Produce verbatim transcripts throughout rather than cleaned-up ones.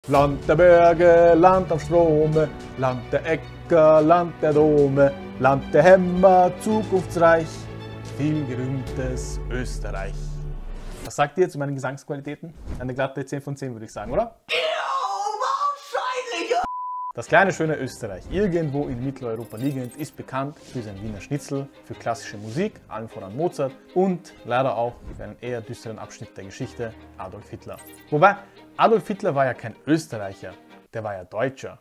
Land der Berge, Land am Strome, Land der Äcker, Land der Dome, Land der Hämmer, zukunftsreich, viel gerühmtes Österreich. Was sagt ihr zu meinen Gesangsqualitäten? Eine glatte zehn von zehn würde ich sagen, oder? Das kleine schöne Österreich, irgendwo in Mitteleuropa liegend, ist bekannt für sein Wiener Schnitzel, für klassische Musik, allen voran Mozart und leider auch für einen eher düsteren Abschnitt der Geschichte, Adolf Hitler. Wobei, Adolf Hitler war ja kein Österreicher, der war ja Deutscher.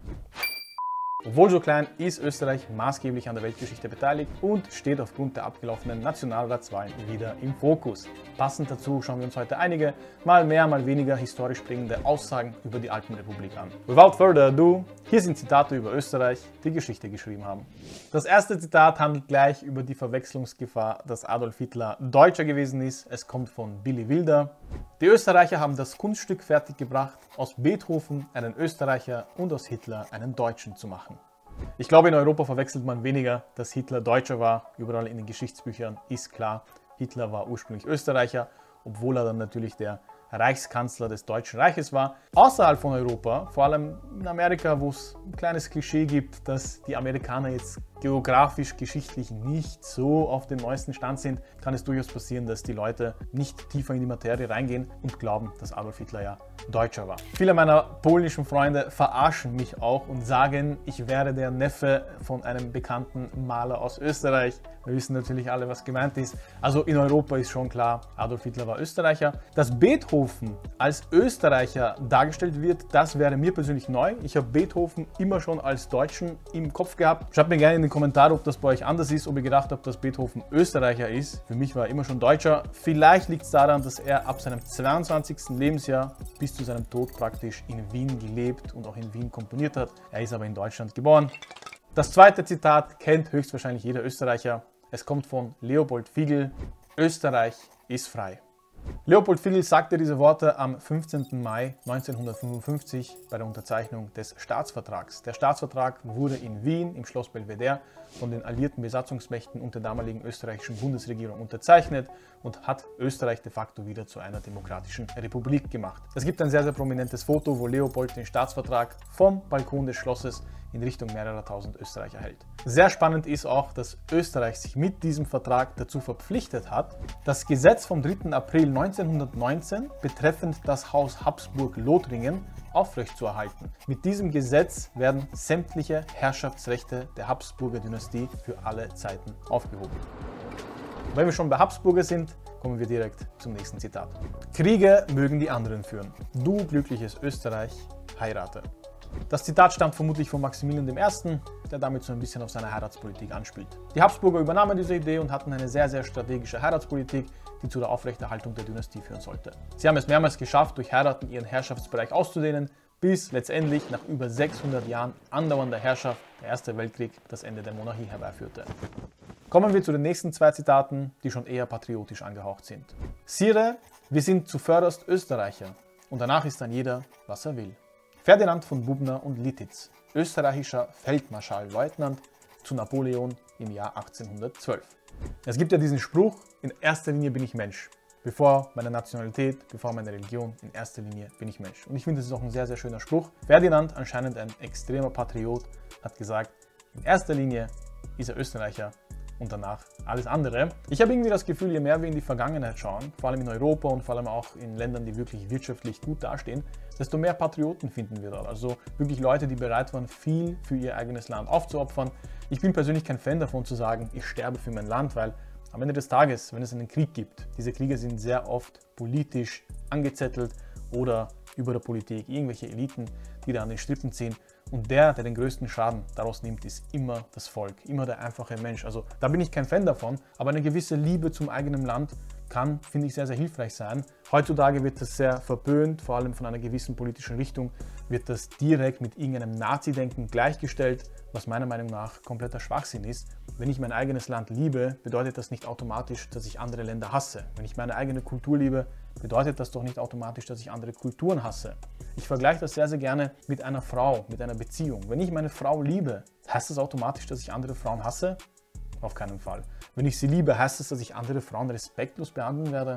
Obwohl so klein, ist Österreich maßgeblich an der Weltgeschichte beteiligt und steht aufgrund der abgelaufenen Nationalratswahlen wieder im Fokus. Passend dazu schauen wir uns heute einige, mal mehr, mal weniger historisch prägende Aussagen über die Alpenrepublik an. Without further ado, hier sind Zitate über Österreich, die Geschichte geschrieben haben. Das erste Zitat handelt gleich über die Verwechslungsgefahr, dass Adolf Hitler Deutscher gewesen ist. Es kommt von Billy Wilder. Die Österreicher haben das Kunststück fertiggebracht, aus Beethoven einen Österreicher und aus Hitler einen Deutschen zu machen. Ich glaube, in Europa verwechselt man weniger, dass Hitler Deutscher war. Überall in den Geschichtsbüchern ist klar, Hitler war ursprünglich Österreicher, obwohl er dann natürlich der Reichskanzler des Deutschen Reiches war. Außerhalb von Europa, vor allem in Amerika, wo es ein kleines Klischee gibt, dass die Amerikaner jetzt geografisch, geschichtlich nicht so auf dem neuesten Stand sind, kann es durchaus passieren, dass die Leute nicht tiefer in die Materie reingehen und glauben, dass Adolf Hitler ja Deutscher war. Viele meiner polnischen Freunde verarschen mich auch und sagen, ich wäre der Neffe von einem bekannten Maler aus Österreich. Wir wissen natürlich alle, was gemeint ist. Also in Europa ist schon klar, Adolf Hitler war Österreicher. Dass Beethoven als Österreicher dargestellt wird, das wäre mir persönlich neu. Ich habe Beethoven immer schon als Deutschen im Kopf gehabt. Schreibt mir gerne in den Kommentaren, ob das bei euch anders ist, ob ihr gedacht habt, dass Beethoven Österreicher ist. Für mich war er immer schon Deutscher. Vielleicht liegt es daran, dass er ab seinem zweiundzwanzigsten Lebensjahr bis zu seinem Tod praktisch in Wien gelebt und auch in Wien komponiert hat. Er ist aber in Deutschland geboren. Das zweite Zitat kennt höchstwahrscheinlich jeder Österreicher. Es kommt von Leopold Figl. Österreich ist frei. Leopold Figl sagte diese Worte am fünfzehnten Mai neunzehnhundertfünfundfünfzig bei der Unterzeichnung des Staatsvertrags. Der Staatsvertrag wurde in Wien im Schloss Belvedere von den alliierten Besatzungsmächten und der damaligen österreichischen Bundesregierung unterzeichnet und hat Österreich de facto wieder zu einer demokratischen Republik gemacht. Es gibt ein sehr, sehr prominentes Foto, wo Leopold den Staatsvertrag vom Balkon des Schlosses in Richtung mehrerer tausend Österreicher hält. Sehr spannend ist auch, dass Österreich sich mit diesem Vertrag dazu verpflichtet hat, das Gesetz vom dritten April neunzehnhundertneunzehn betreffend das Haus Habsburg-Lothringen aufrechtzuerhalten. Mit diesem Gesetz werden sämtliche Herrschaftsrechte der Habsburger Dynastie für alle Zeiten aufgehoben. Wenn wir schon bei Habsburger sind, kommen wir direkt zum nächsten Zitat. Kriege mögen die anderen führen. Du glückliches Österreich, heirate. Das Zitat stammt vermutlich von Maximilian der Erste., der damit so ein bisschen auf seine Heiratspolitik anspielt. Die Habsburger übernahmen diese Idee und hatten eine sehr, sehr strategische Heiratspolitik, die zu der Aufrechterhaltung der Dynastie führen sollte. Sie haben es mehrmals geschafft, durch Heiraten ihren Herrschaftsbereich auszudehnen, bis letztendlich nach über sechshundert Jahren andauernder Herrschaft der Erste Weltkrieg das Ende der Monarchie herbeiführte. Kommen wir zu den nächsten zwei Zitaten, die schon eher patriotisch angehaucht sind. Sire, wir sind zuvörderst Österreicher und danach ist dann jeder, was er will. Ferdinand von Bubna und Lititz, österreichischer Feldmarschallleutnant zu Napoleon im Jahr achtzehnhundertzwölf. Es gibt ja diesen Spruch, in erster Linie bin ich Mensch. Bevor meine Nationalität, bevor meine Religion, in erster Linie bin ich Mensch. Und ich finde, das ist auch ein sehr, sehr schöner Spruch. Ferdinand, anscheinend ein extremer Patriot, hat gesagt, in erster Linie ist er Österreicher und danach alles andere. Ich habe irgendwie das Gefühl, je mehr wir in die Vergangenheit schauen, vor allem in Europa und vor allem auch in Ländern, die wirklich wirtschaftlich gut dastehen, desto mehr Patrioten finden wir dort. Also wirklich Leute, die bereit waren, viel für ihr eigenes Land aufzuopfern. Ich bin persönlich kein Fan davon zu sagen, ich sterbe für mein Land, weil am Ende des Tages, wenn es einen Krieg gibt, diese Kriege sind sehr oft politisch angezettelt oder über der Politik, irgendwelche Eliten, die da an den Strippen ziehen. Und der, der den größten Schaden daraus nimmt, ist immer das Volk, immer der einfache Mensch. Also da bin ich kein Fan davon, aber eine gewisse Liebe zum eigenen Land kann, finde ich, sehr, sehr hilfreich sein. Heutzutage wird das sehr verpönt, vor allem von einer gewissen politischen Richtung wird das direkt mit irgendeinem Nazi-Denken gleichgestellt, was meiner Meinung nach kompletter Schwachsinn ist. Wenn ich mein eigenes Land liebe, bedeutet das nicht automatisch, dass ich andere Länder hasse. Wenn ich meine eigene Kultur liebe, bedeutet das doch nicht automatisch, dass ich andere Kulturen hasse. Ich vergleiche das sehr, sehr gerne mit einer Frau, mit einer Beziehung. Wenn ich meine Frau liebe, heißt das automatisch, dass ich andere Frauen hasse? Auf keinen Fall. Wenn ich sie liebe, heißt das, dass ich andere Frauen respektlos behandeln werde?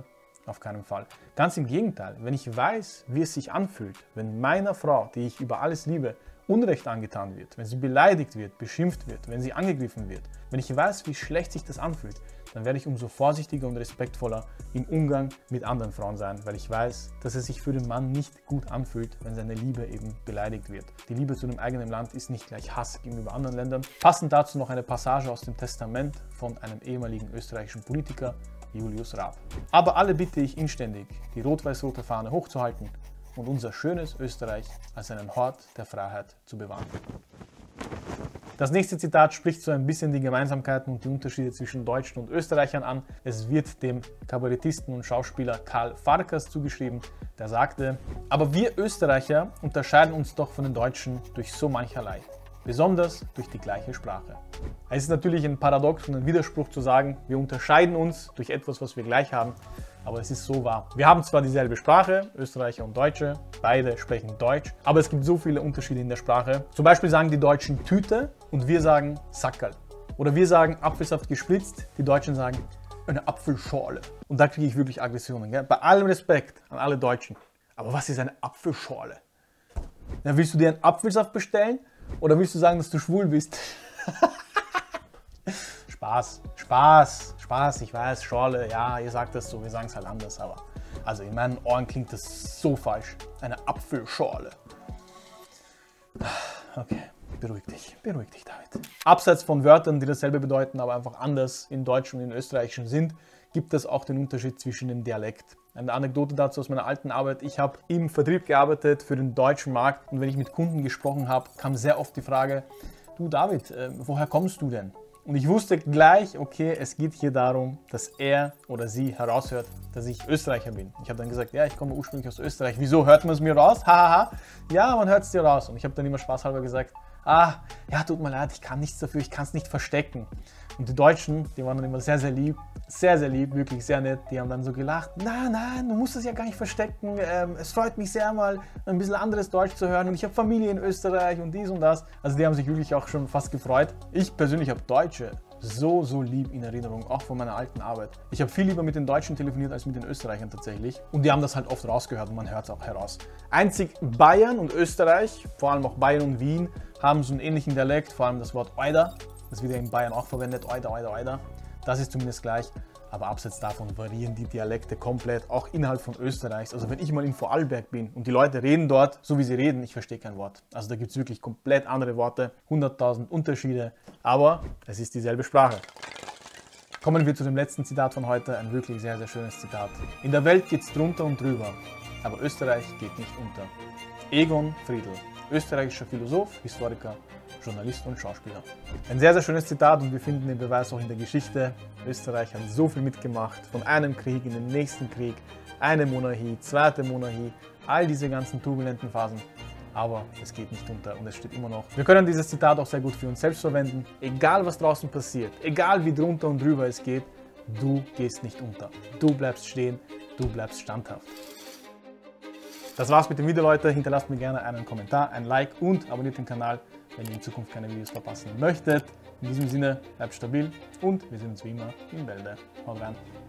Auf keinen Fall. Ganz im Gegenteil, wenn ich weiß, wie es sich anfühlt, wenn meiner Frau, die ich über alles liebe, Unrecht angetan wird, wenn sie beleidigt wird, beschimpft wird, wenn sie angegriffen wird, wenn ich weiß, wie schlecht sich das anfühlt, dann werde ich umso vorsichtiger und respektvoller im Umgang mit anderen Frauen sein, weil ich weiß, dass es sich für den Mann nicht gut anfühlt, wenn seine Liebe eben beleidigt wird. Die Liebe zu dem eigenen Land ist nicht gleich Hass gegenüber anderen Ländern. Passend dazu noch eine Passage aus dem Testament von einem ehemaligen österreichischen Politiker, Julius Raab. Aber alle bitte ich inständig, die rot-weiß-rote Fahne hochzuhalten und unser schönes Österreich als einen Hort der Freiheit zu bewahren. Das nächste Zitat spricht so ein bisschen die Gemeinsamkeiten und die Unterschiede zwischen Deutschen und Österreichern an. Es wird dem Kabarettisten und Schauspieler Karl Farkas zugeschrieben, der sagte: Aber wir Österreicher unterscheiden uns doch von den Deutschen durch so mancherlei, besonders durch die gleiche Sprache. Es ist natürlich ein Paradox und ein Widerspruch zu sagen, wir unterscheiden uns durch etwas, was wir gleich haben, aber es ist so wahr. Wir haben zwar dieselbe Sprache, Österreicher und Deutsche, beide sprechen Deutsch, aber es gibt so viele Unterschiede in der Sprache. Zum Beispiel sagen die Deutschen Tüte und wir sagen Sackerl. Oder wir sagen Apfelsaft gespritzt, die Deutschen sagen eine Apfelschorle. Und da kriege ich wirklich Aggressionen. Gell? Bei allem Respekt an alle Deutschen. Aber was ist eine Apfelschorle? Na, willst du dir einen Apfelsaft bestellen oder willst du sagen, dass du schwul bist? Spaß, Spaß, Spaß, ich weiß, Schorle, ja, ihr sagt das so, wir sagen es halt anders, aber also in meinen Ohren klingt das so falsch. Eine Apfelschorle. Okay, beruhig dich, beruhig dich, David. Abseits von Wörtern, die dasselbe bedeuten, aber einfach anders in Deutsch und in Österreichischen sind, gibt es auch den Unterschied zwischen dem Dialekt. Eine Anekdote dazu aus meiner alten Arbeit. Ich habe im Vertrieb gearbeitet für den deutschen Markt und wenn ich mit Kunden gesprochen habe, kam sehr oft die Frage: Du David, äh, woher kommst du denn? Und ich wusste gleich, okay, es geht hier darum, dass er oder sie heraushört, dass ich Österreicher bin. Ich habe dann gesagt, ja, ich komme ursprünglich aus Österreich. Wieso hört man es mir raus? Hahaha. Ja, man hört es dir raus. Und ich habe dann immer spaßhalber gesagt, ah, ja, tut mir leid, ich kann nichts dafür, ich kann es nicht verstecken. Und die Deutschen, die waren dann immer sehr, sehr lieb, sehr, sehr lieb, wirklich sehr nett. Die haben dann so gelacht, nein, nein, du musst es ja gar nicht verstecken. Ähm, es freut mich sehr, mal ein bisschen anderes Deutsch zu hören und ich habe Familie in Österreich und dies und das. Also die haben sich wirklich auch schon fast gefreut. Ich persönlich habe Deutsche so, so lieb in Erinnerung, auch von meiner alten Arbeit. Ich habe viel lieber mit den Deutschen telefoniert als mit den Österreichern tatsächlich. Und die haben das halt oft rausgehört und man hört es auch heraus. Einzig Bayern und Österreich, vor allem auch Bayern und Wien, haben so einen ähnlichen Dialekt, vor allem das Wort Oida. Das wird ja in Bayern auch verwendet, Oida, Oida, Oida. Das ist zumindest gleich. Aber abseits davon variieren die Dialekte komplett, auch innerhalb von Österreichs. Also wenn ich mal in Vorarlberg bin und die Leute reden dort, so wie sie reden, ich verstehe kein Wort. Also da gibt es wirklich komplett andere Worte, hunderttausend Unterschiede, aber es ist dieselbe Sprache. Kommen wir zu dem letzten Zitat von heute, ein wirklich sehr, sehr schönes Zitat. In der Welt geht es drunter und drüber, aber Österreich geht nicht unter. Egon Friedl, österreichischer Philosoph, Historiker, Journalist und Schauspieler. Ein sehr, sehr schönes Zitat und wir finden den Beweis auch in der Geschichte. Österreich hat so viel mitgemacht, von einem Krieg in den nächsten Krieg, eine Monarchie, zweite Monarchie, all diese ganzen turbulenten Phasen. Aber es geht nicht unter und es steht immer noch. Wir können dieses Zitat auch sehr gut für uns selbst verwenden. Egal was draußen passiert, egal wie drunter und drüber es geht, du gehst nicht unter. Du bleibst stehen, du bleibst standhaft. Das war's mit dem Video, Leute. Hinterlasst mir gerne einen Kommentar, ein Like und abonniert den Kanal, wenn ihr in Zukunft keine Videos verpassen möchtet. In diesem Sinne, bleibt stabil und wir sehen uns wie immer in Bälde. Haut rein!